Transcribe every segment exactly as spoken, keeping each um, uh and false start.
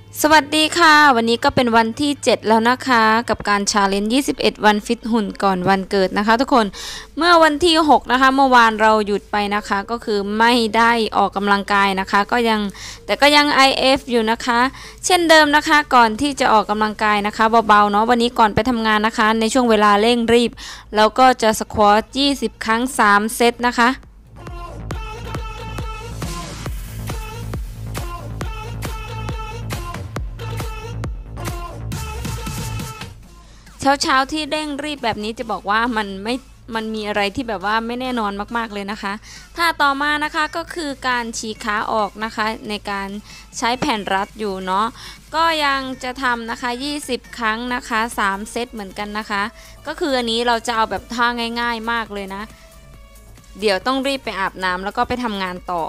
สวัสดีค่ะวันนี้ก็เป็นวันที่เจ็ดแล้วนะคะกับการชาเลนจ์ยี่สิบเอ็ดวันฟิตหุ่นก่อนวันเกิดนะคะทุกคนเมื่อวันที่หกนะคะเมื่อวานเราหยุดไปนะคะก็คือไม่ได้ออกกำลังกายนะคะก็ยังแต่ก็ยัง ไอ เอฟ อยู่นะคะเช่นเดิมนะคะก่อนที่จะออกกำลังกายนะคะเบาๆเนาะวันนี้ก่อนไปทำงานนะคะในช่วงเวลาเร่งรีบแล้วก็จะสควอตยี่สิบครั้งสามเซตนะคะเช้าเช้าที่เร่งรีบแบบนี้จะบอกว่ามันไม่มันมีอะไรที่แบบว่าไม่แน่นอนมากๆเลยนะคะถ้าต่อมานะคะก็คือการฉีกขาออกนะคะในการใช้แผ่นรัดอยู่เนาะก็ยังจะทำนะคะยี่สิบครั้งนะคะสามเซตเหมือนกันนะคะก็คืออันนี้เราจะเอาแบบท่าง่ายๆมากเลยนะเดี๋ยวต้องรีบไปอาบน้ำแล้วก็ไปทำงานต่อ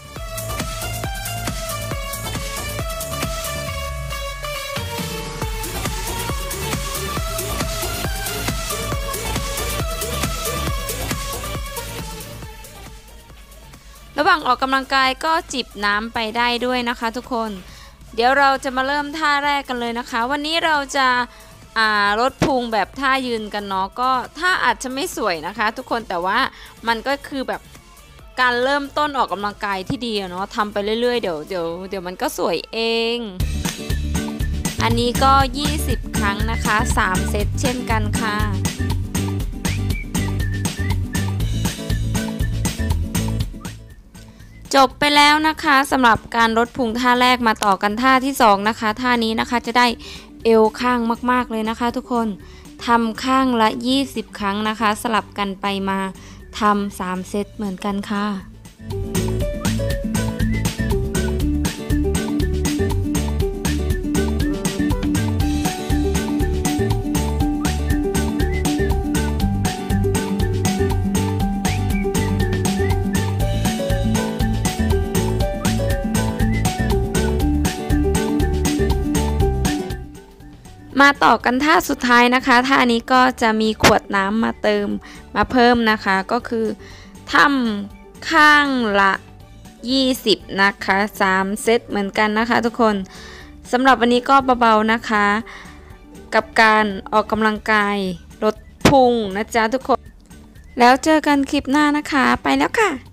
ระหว่างออกกำลังกายก็จิบน้ำไปได้ด้วยนะคะทุกคนเดี๋ยวเราจะมาเริ่มท่าแรกกันเลยนะคะวันนี้เราจะลดพุงแบบท่ายืนกันเนาะก็ท่าอาจจะไม่สวยนะคะทุกคนแต่ว่ามันก็คือแบบการเริ่มต้นออกกำลังกายที่ดีเนาะทำไปเรื่อยๆเดี๋ยวเดี๋ยวเดี๋ยวมันก็สวยเองอันนี้ก็ยี่สิบครั้งนะคะสามเซตเช่นกันค่ะจบไปแล้วนะคะสำหรับการลดพุงท่าแรกมาต่อกันท่าที่สองนะคะท่านี้นะคะจะได้เอวข้างมากๆเลยนะคะทุกคนทำข้างละยี่สิบครั้งนะคะสลับกันไปมาทำสามเซตเหมือนกันค่ะมาต่อกันท่าสุดท้ายนะคะท่านี้ก็จะมีขวดน้ำมาเติมมาเพิ่มนะคะก็คือทำข้างละยี่สิบนะคะสามเซตเหมือนกันนะคะทุกคนสำหรับวันนี้ก็เบาๆนะคะกับการออกกำลังกายลดพุงนะจ๊ะทุกคนแล้วเจอกันคลิปหน้านะคะไปแล้วค่ะ